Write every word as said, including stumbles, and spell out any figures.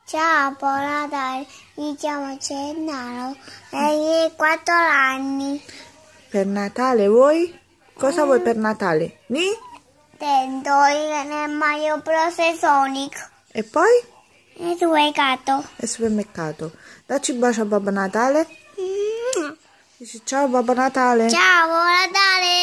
Ciao, buon Natale, mi chiamo Gennaro e ho quattro anni. Per Natale vuoi? Cosa vuoi per Natale? Ni? Tento nel Mario Bros. E Sonic. E poi? E tu hai gatto. E supermercato. Dacci un bacio a Babbo Natale. Dici ciao Babbo Natale. Ciao, buon Natale.